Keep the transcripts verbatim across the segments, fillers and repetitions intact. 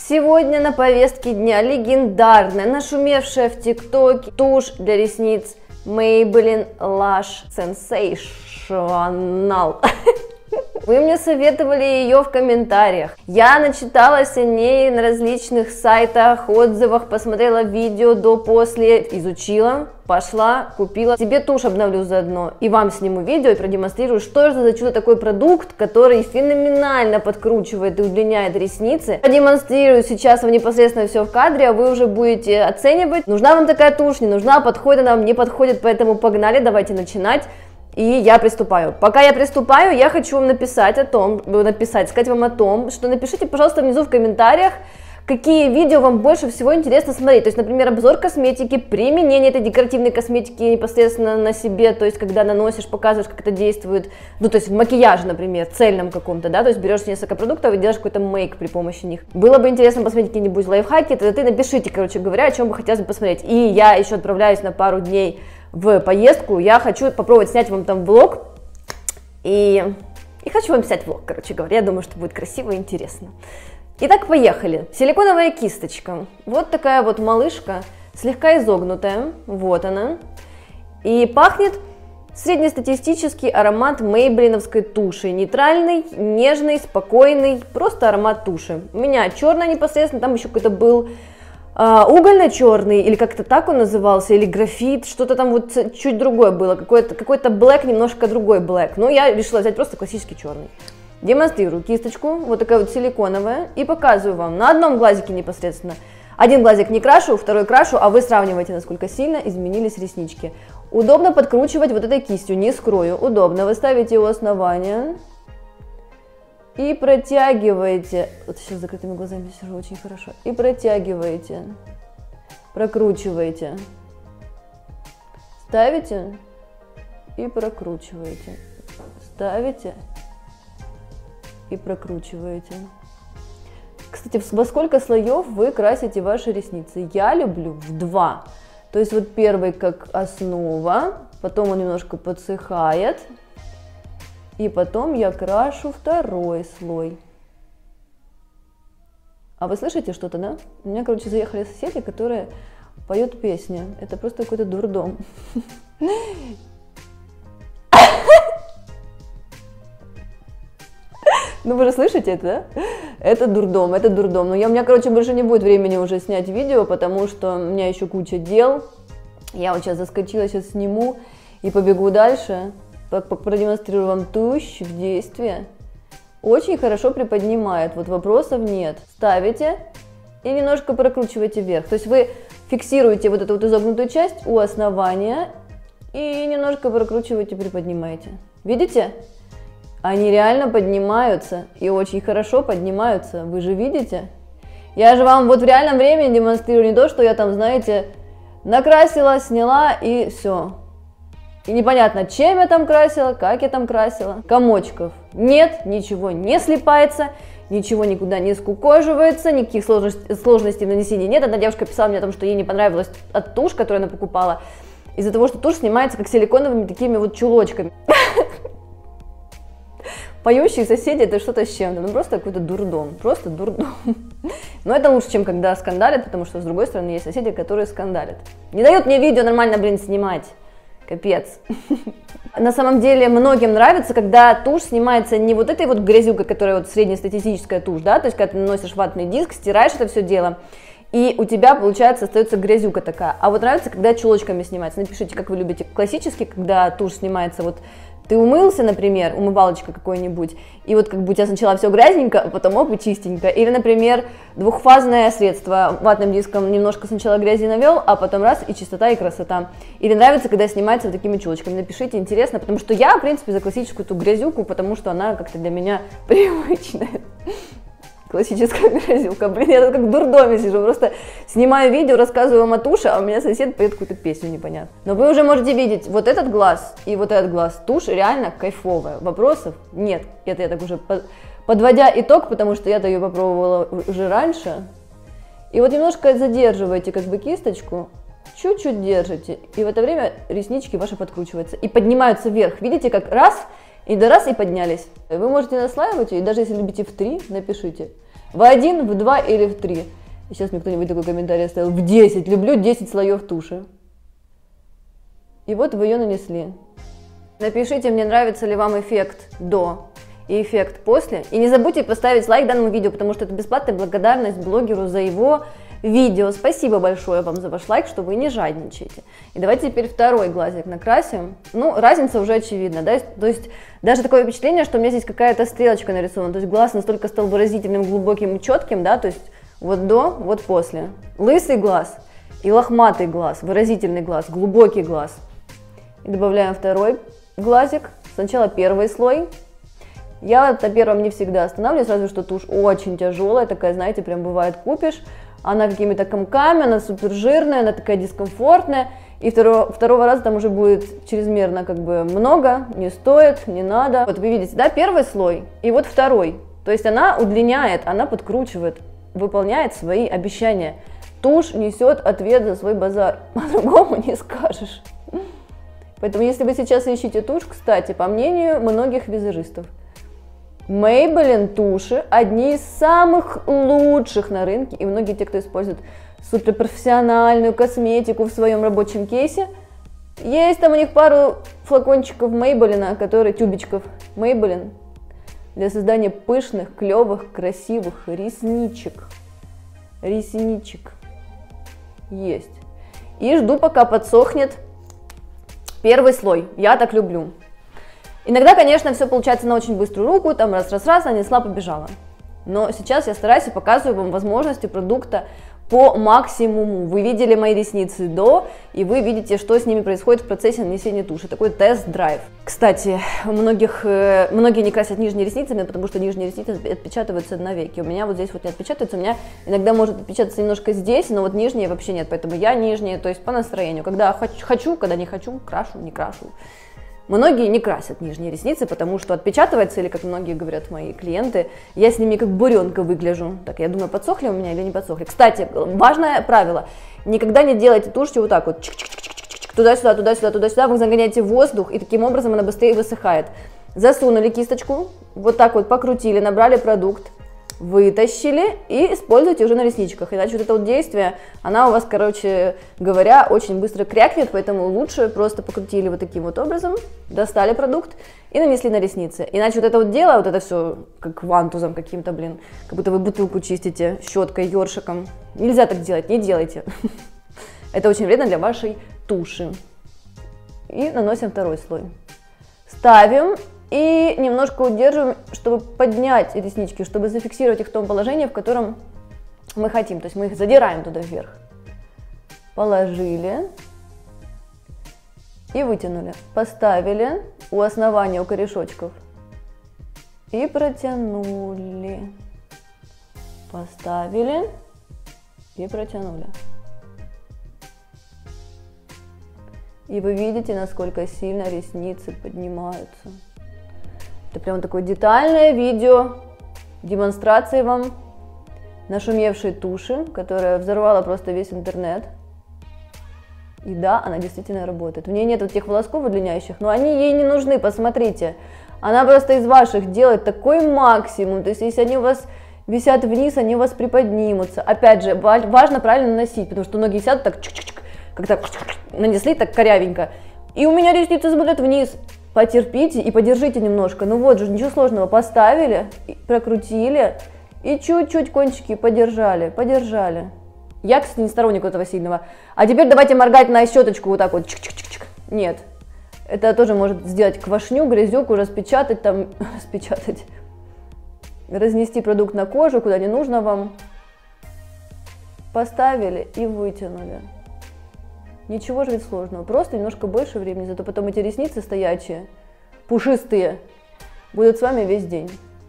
Сегодня на повестке дня легендарная, нашумевшая в ТикТоке тушь для ресниц Maybelline Lash Sensational. Вы мне советовали ее в комментариях. Я начиталась о ней на различных сайтах, отзывах, посмотрела видео до-после, изучила, пошла, купила. Себе тушь обновлю заодно и вам сниму видео и продемонстрирую, что же за чудо такой продукт, который феноменально подкручивает и удлиняет ресницы. Продемонстрирую сейчас вам непосредственно все в кадре, а вы уже будете оценивать, нужна вам такая тушь, не нужна, подходит она вам, не подходит, поэтому погнали, давайте начинать. И я приступаю. Пока я приступаю, я хочу вам написать о том, написать, сказать вам о том, что напишите, пожалуйста, внизу в комментариях, какие видео вам больше всего интересно смотреть. То есть, например, обзор косметики, применение этой декоративной косметики непосредственно на себе, то есть, когда наносишь, показываешь, как это действует, ну, то есть, в макияже, например, цельном каком-то, да, то есть, берешь несколько продуктов и делаешь какой-то мейк при помощи них. Было бы интересно посмотреть какие-нибудь лайфхаки, тогда ты напишите, короче говоря, о чем бы хотелось бы посмотреть. И я еще отправляюсь на пару дней в поездку, я хочу попробовать снять вам там влог, и, и хочу вам снять влог, короче говоря, я думаю, что будет красиво и интересно. Итак, поехали. Силиконовая кисточка, вот такая вот малышка, слегка изогнутая, вот она, и пахнет среднестатистический аромат мейблиновской туши, нейтральный, нежный, спокойный, просто аромат туши. У меня черная непосредственно, там еще какой-то был Uh, угольно-черный, или как-то так он назывался, или графит, что-то там вот чуть другое было, какой-то какой-то блэк, немножко другой блэк, но я решила взять просто классический черный. Демонстрирую кисточку, вот такая вот силиконовая, и показываю вам на одном глазике непосредственно. Один глазик не крашу, второй крашу, а вы сравниваете, насколько сильно изменились реснички. Удобно подкручивать вот этой кистью, не скрою, удобно, вы ставите у основания и протягиваете, вот сейчас с закрытыми глазами сижу очень хорошо, и протягиваете, прокручиваете, ставите и прокручиваете, ставите и прокручиваете. Кстати, во сколько слоев вы красите ваши ресницы? Я люблю в два, то есть вот первый как основа, потом он немножко подсыхает, и потом я крашу второй слой. А вы слышите что-то, да? У меня, короче, заехали соседи, которые поют песни. Это просто какой-то дурдом. Ну вы же слышите это, да? Это дурдом, это дурдом. Но я, у меня, короче, больше не будет времени уже снять видео, потому что у меня еще куча дел. Я вот сейчас заскочила, сейчас сниму и побегу дальше. Продемонстрирую вам тушь в действии. Очень хорошо приподнимает, вот вопросов нет. Ставите и немножко прокручиваете вверх. То есть вы фиксируете вот эту вот изогнутую часть у основания и немножко прокручиваете, приподнимаете. Видите? Они реально поднимаются и очень хорошо поднимаются. Вы же видите? Я же вам вот в реальном времени демонстрирую не то, что я там, знаете, накрасила, сняла и все. И непонятно, чем я там красила, как я там красила. Комочков нет, ничего не слипается, ничего никуда не скукоживается, никаких сложностей, сложностей в нанесении нет. Одна девушка писала мне о том, что ей не понравилась от тушь, которую она покупала, из-за того, что тушь снимается как силиконовыми такими вот чулочками. Поющие соседи — это что-то с чем-то, ну просто какой-то дурдом, просто дурдом. Но это лучше, чем когда скандалят, потому что с другой стороны есть соседи, которые скандалят. Не дают мне видео нормально, блин, снимать. Капец. На самом деле многим нравится, когда тушь снимается не вот этой вот грязюкой, которая вот среднестатистическая тушь, да, то есть когда ты наносишь ватный диск, стираешь это все дело, и у тебя, получается, остается грязюка такая. А вот нравится, когда чулочками снимается. Напишите, как вы любите классически, когда тушь снимается вот. Ты умылся, например, умывалочка какой-нибудь, и вот как бы у тебя сначала все грязненько, а потом оп, и чистенько. Или, например, двухфазное средство, ватным диском немножко сначала грязи навел, а потом раз, и чистота, и красота. Или нравится, когда снимается вот такими чулочками. Напишите, интересно, потому что я, в принципе, за классическую эту грязюку, потому что она как-то для меня привычная. Классическая грязюка. Блин, я тут как в дурдоме сижу, просто снимаю видео, рассказываю вам о туше, а у меня сосед поет какую-то песню непонятно. Но вы уже можете видеть, вот этот глаз и вот этот глаз, тушь реально кайфовая. Вопросов нет. Это я так уже подводя итог, потому что я-то ее попробовала уже раньше. И вот немножко задерживаете как бы кисточку, чуть-чуть держите, и в это время реснички ваши подкручиваются и поднимаются вверх. Видите, как раз, и до раз, и поднялись. Вы можете наслаивать, и даже если любите в три, напишите. В один, в два или в три? И сейчас мне кто-нибудь такой комментарий оставил. В десять. Люблю десять слоев туши. И вот вы ее нанесли. Напишите, мне нравится ли вам эффект до и эффект после. И не забудьте поставить лайк данному видео, потому что это бесплатная благодарность блогеру за его видео. Спасибо большое вам за ваш лайк, что вы не жадничаете. И давайте теперь второй глазик накрасим. Ну, разница уже очевидна, да? То есть даже такое впечатление, что у меня здесь какая-то стрелочка нарисована. То есть глаз настолько стал выразительным, глубоким и четким, да? То есть вот до, вот после. Лысый глаз и лохматый глаз, выразительный глаз, глубокий глаз. И добавляем второй глазик. Сначала первый слой. Я на первом не всегда останавливаюсь, разве что тушь очень тяжелая, такая, знаете, прям бывает купишь. Она какими-то комками, она супер жирная, она такая дискомфортная. И второго, второго раза там уже будет чрезмерно как бы много, не стоит, не надо. Вот вы видите, да, первый слой и вот второй. То есть она удлиняет, она подкручивает, выполняет свои обещания. Тушь несет ответ за свой базар, по-другому не скажешь. Поэтому если вы сейчас ищете тушь, кстати, по мнению многих визажистов, Maybelline туши одни из самых лучших на рынке, и многие те, кто использует суперпрофессиональную косметику в своем рабочем кейсе, есть там у них пару флакончиков Maybelline, которые, тюбичков Maybelline, для создания пышных, клевых, красивых ресничек. Ресничек. Есть. И жду, пока подсохнет первый слой. Я так люблю. Иногда, конечно, все получается на очень быструю руку, там раз-раз-раз, нанесла, побежала. Но сейчас я стараюсь и показываю вам возможности продукта по максимуму. Вы видели мои ресницы до, и вы видите, что с ними происходит в процессе нанесения туши. Такой тест-драйв. Кстати, у многих, многие не красят нижние ресницы, потому что нижние ресницы отпечатываются навеки. У меня вот здесь вот не отпечатывается, у меня иногда может отпечататься немножко здесь, но вот нижние вообще нет, поэтому я нижние, то есть по настроению. Когда хочу, когда не хочу, крашу, не крашу. Многие не красят нижние ресницы, потому что отпечатывается, или, как многие говорят мои клиенты, я с ними как буренка выгляжу. Так, я думаю, подсохли у меня или не подсохли. Кстати, важное правило, никогда не делайте тушью вот так вот, туда-сюда, туда-сюда, туда-сюда, вы загоняете воздух, и таким образом она быстрее высыхает. Засунули кисточку, вот так вот покрутили, набрали продукт, вытащили и используйте уже на ресничках. Иначе вот это вот действие, она у вас, короче говоря, очень быстро крякнет, поэтому лучше просто покрутили вот таким вот образом, достали продукт и нанесли на ресницы. Иначе вот это вот дело, вот это все как вантузом каким-то, блин, как будто вы бутылку чистите щеткой, ёршиком. Нельзя так делать, не делайте. Это очень вредно для вашей туши. И наносим второй слой. Ставим. И немножко удерживаем, чтобы поднять реснички, чтобы зафиксировать их в том положении, в котором мы хотим. То есть мы их задираем туда вверх. Положили и вытянули. Поставили у основания, у корешочков. И протянули. Поставили и протянули. И вы видите, насколько сильно ресницы поднимаются. Это прям такое детальное видео демонстрации вам нашумевшей туши, которая взорвала просто весь интернет. И да, она действительно работает. В ней нет вот тех волосков удлиняющих, но они ей не нужны, посмотрите. Она просто из ваших делает такой максимум. То есть если они у вас висят вниз, они у вас приподнимутся. Опять же, важно правильно наносить, потому что многие сядут так, как-то нанесли так корявенько. И у меня ресницы смотрят вниз. Потерпите и подержите немножко. Ну вот же, ничего сложного. Поставили, прокрутили и чуть-чуть кончики подержали, подержали. Я, кстати, не сторонник этого сильного. А теперь давайте моргать на щеточку вот так вот. Чик-чик-чик. Нет. Это тоже может сделать квашню, грязюку, распечатать там, распечатать, разнести продукт на кожу, куда не нужно вам. Поставили и вытянули. Ничего же ведь сложного, просто немножко больше времени, зато потом эти ресницы стоячие, пушистые, будут с вами весь день.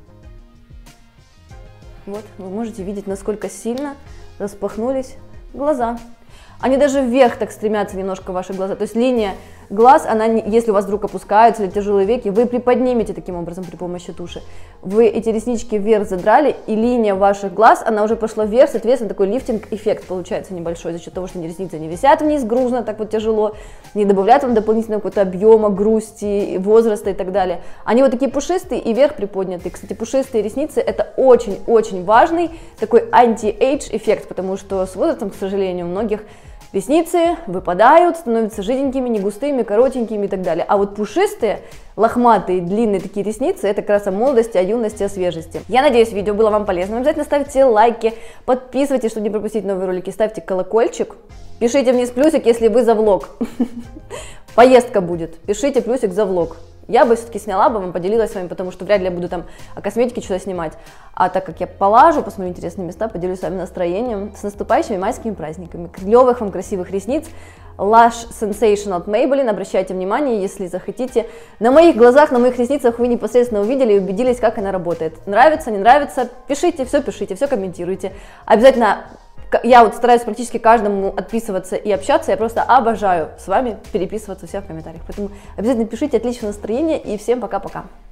Вот, вы можете видеть, насколько сильно распахнулись глаза. Они даже вверх так стремятся немножко, ваши глаза, то есть линия глаз, она, если у вас вдруг опускаются или тяжелые веки, вы приподнимете таким образом при помощи туши. Вы эти реснички вверх задрали, и линия ваших глаз, она уже пошла вверх, соответственно, такой лифтинг-эффект получается небольшой, за счет того, что ресницы не висят вниз грузно, так вот тяжело, не добавляют вам дополнительного какого-то объема, грусти, возраста и так далее. Они вот такие пушистые и вверх приподнятые. Кстати, пушистые ресницы – это очень-очень важный такой анти-эйдж эффект, потому что с возрастом, к сожалению, у многих ресницы выпадают, становятся жиденькими, не густыми, коротенькими и так далее. А вот пушистые, лохматые, длинные такие ресницы – это как раз о молодости, о юности, о свежести. Я надеюсь, видео было вам полезным. Обязательно ставьте лайки, подписывайтесь, чтобы не пропустить новые ролики, ставьте колокольчик. Пишите вниз плюсик, если вы за влог. Поездка будет. Пишите плюсик за влог. Я бы все-таки сняла бы, вам поделилась с вами, потому что вряд ли я буду там о косметике что-то снимать. А так как я полажу, посмотрю интересные места, поделюсь с вами настроением. С наступающими майскими праздниками. Клевых вам красивых ресниц. Lash Sensation от Maybelline. Обращайте внимание, если захотите. На моих глазах, на моих ресницах вы непосредственно увидели и убедились, как она работает. Нравится, не нравится? Пишите, все пишите, все комментируйте. Обязательно... Я вот стараюсь практически каждому отписываться и общаться, я просто обожаю с вами переписываться все в комментариях. Поэтому обязательно пишите, отличного настроения и всем пока-пока.